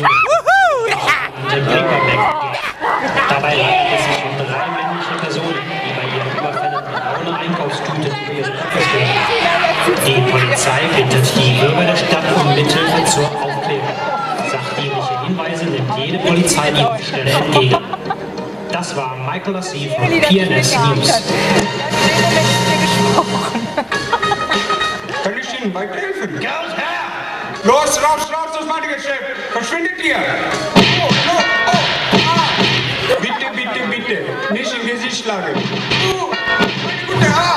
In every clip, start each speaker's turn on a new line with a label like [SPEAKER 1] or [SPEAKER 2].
[SPEAKER 1] Personen. Und Blinkerback. Dabei handelt es sich um 3 männliche Personen, die bei ihren Überfällen mit ohne Einkaufstüte über ihre Köpfe stehen. Die Polizei bittet die Bürger der Stadt um Mithilfe zur Aufklärung. Sachdienliche Hinweise nimmt jede Polizeidienststelle entgegen. Das war Michael Lassie von PNS News.
[SPEAKER 2] Kann ich Ihnen weiterhelfen? Geld her! Los, raus, raus aus meinem Geschäft! Verschwindet ihr! Oh, no, oh, ah! Bitte, bitte, bitte! Nicht im Gesicht schlagen! Meine gute Haar!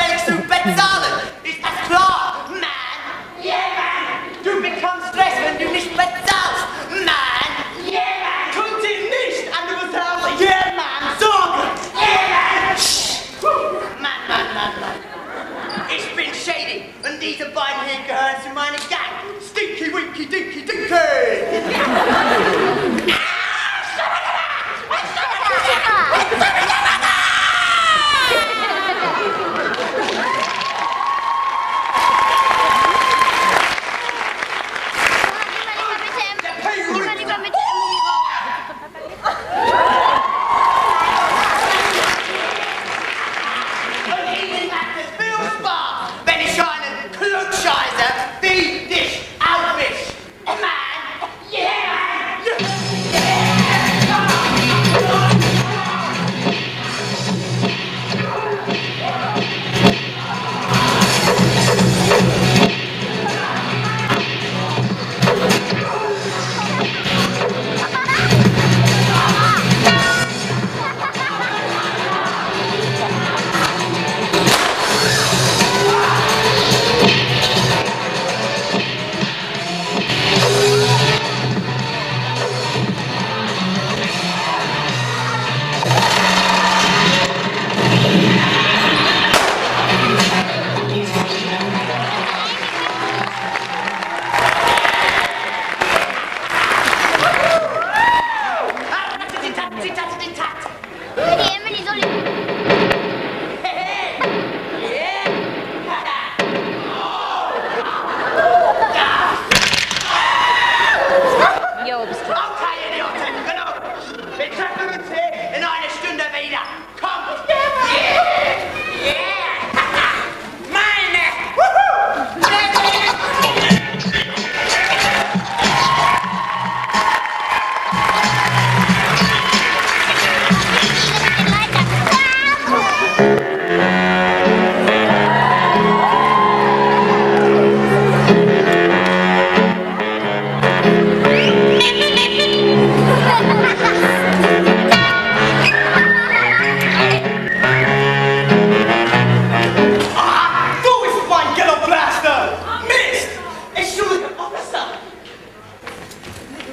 [SPEAKER 3] bezahlen. Ist das klar? Mann. Yeah, man. Du bekommst Stress, wenn du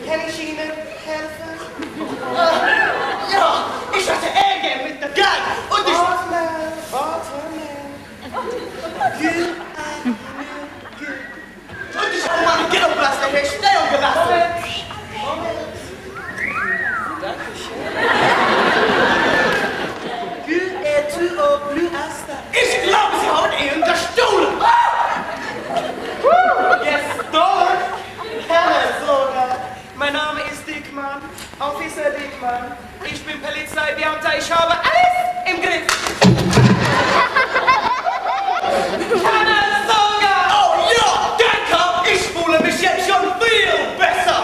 [SPEAKER 3] Kann ich Ihnen helfen? Ja, ich hatte Ärger mit der Gang und ich... Warte mal. Gut. Und ich habe meine Ghetto-Blaster in der Stellung gelassen. Ich glaube, Sie haben ihn gestohlen. Gestohlen? Keine Sorge. Mein Name ist Dickmann, Officer Dickmann. Ich bin Polizeibeamter, ich habe alles im Griff. Keine Sorge. Oh ja, danke. Ich fühle mich jetzt schon viel besser.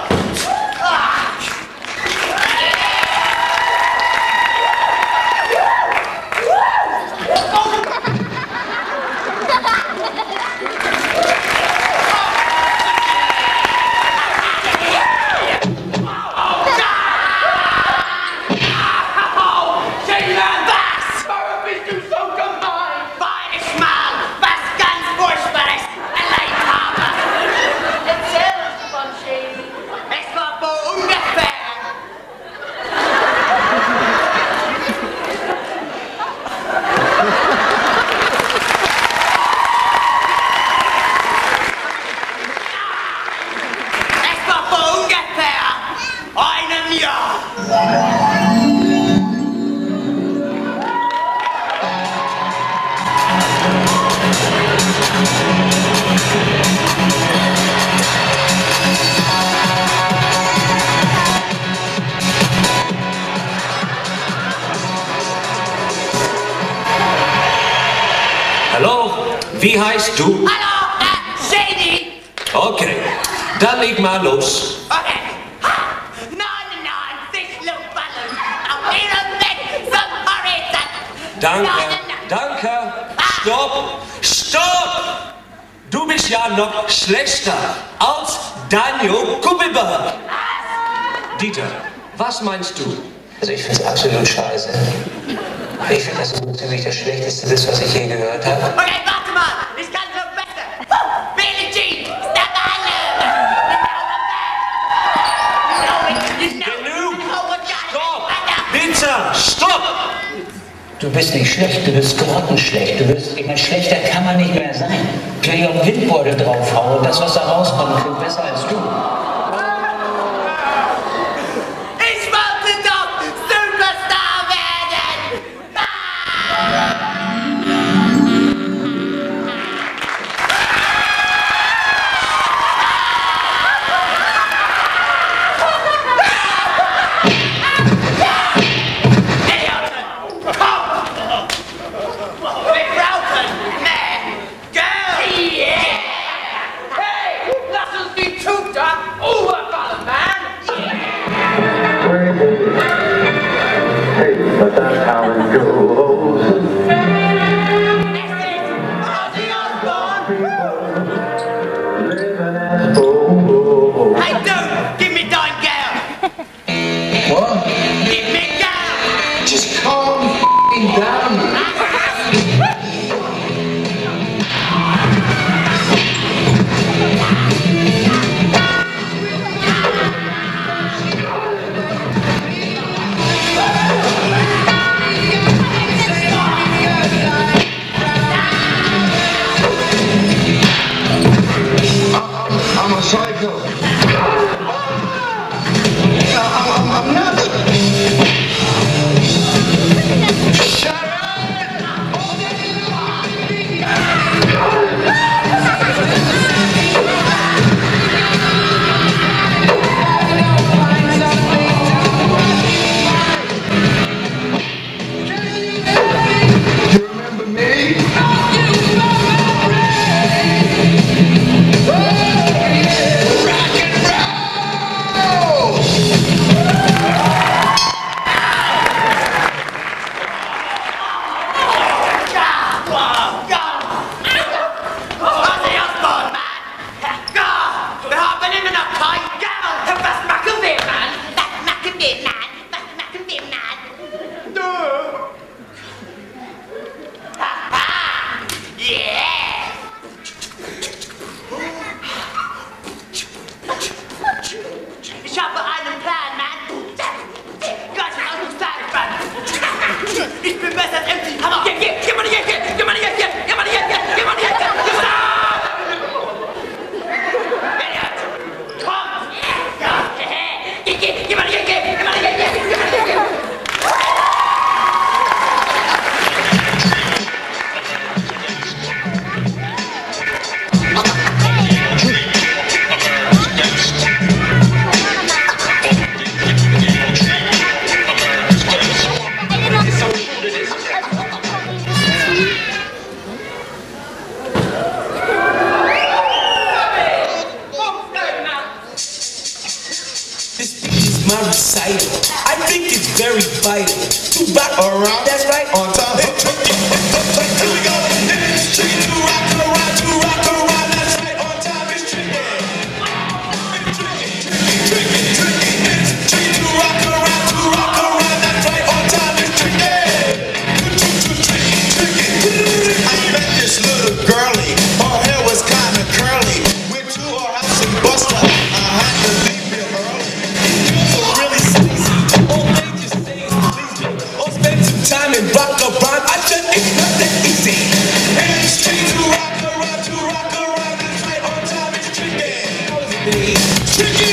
[SPEAKER 4] Hallo, wie heißt du?
[SPEAKER 3] Hallo, Shady.
[SPEAKER 4] Okay, dann leg mal los.
[SPEAKER 3] Okay. 99 Luftballons auf ihrem Weg zum Horizont.
[SPEAKER 4] Danke. Stopp! Du bist ja noch schlechter als Daniel Kuppelberg. Dieter, was meinst du?
[SPEAKER 5] Also ich finde es absolut scheiße. Ich finde, dass du so ziemlich das Schlechteste bist, was ich je gehört habe.
[SPEAKER 3] Okay, warte mal, ich kann es noch besser. Billie Jean, step
[SPEAKER 4] Genug! Stopp! Dieter, stopp!
[SPEAKER 5] Du bist nicht schlecht, du bist grottenschlecht. Ich meine, schlechter kann man nicht mehr sein. Wenn ich auf den Windbeutel draufhaue, das, was da rauskommt, klingt besser als du.
[SPEAKER 3] Ich wollte doch Superstar werden! Hey, lass uns die Tube da
[SPEAKER 4] my recital. I think it's very vital to rock around. That's right.
[SPEAKER 6] On time. Here we go. It's tricky to rock around, to rock around. That's right. On time. It's tricky. It's tricky. It's tricky to rock around, to rock around. That's right. On time. It's tricky. I met this little girlie. Her hair was kind of curly. Went to her house and bust her. I had to leave real early. Girls are really spicy.
[SPEAKER 4] All they just say is please me. Or spend some time and rock around. I said it's not that easy.
[SPEAKER 6] And it's tricky to rock around, to rock around. That's right. On time. It's tricky. Tricky.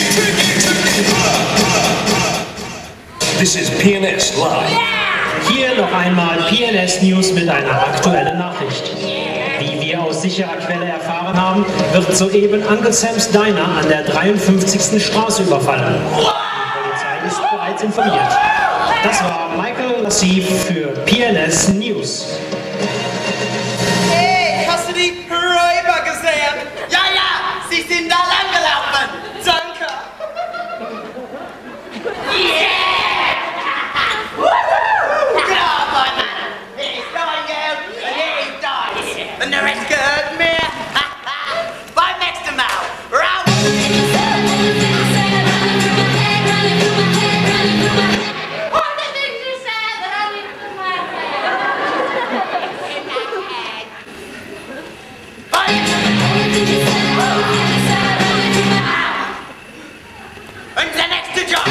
[SPEAKER 4] This is PNS Live.
[SPEAKER 1] Hier noch einmal PNS News mit einer aktuellen Nachricht. Wie wir aus sicherer Quelle erfahren haben, wird soeben Uncle Sam's Diner an der 53. Straße überfallen. Die Polizei ist bereits informiert. Das war Michael Lassie für PNS News.
[SPEAKER 3] Hey, hast du die Räuber gesehen? Ja, sie sind da langgelaufen. Danke. Yeah! And the rest good me. Bye next to now. Round.
[SPEAKER 7] All the things you said that I leave in my head.
[SPEAKER 3] And the next to John.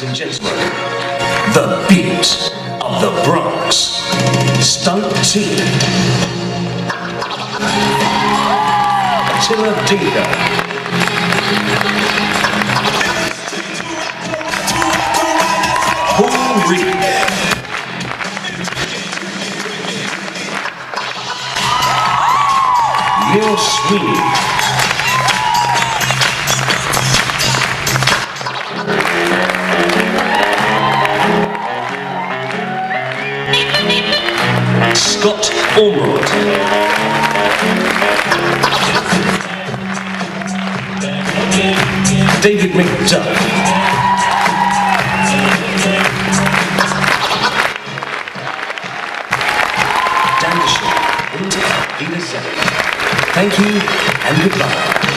[SPEAKER 4] Ladies and gentlemen, the beat of the Bronx. Stunt team. Attila Dinka. Paul Reed. Neil Sweeney. Scott Ormond. David McDuff. Dankeschön und Wiedersehen. Thank you and goodbye.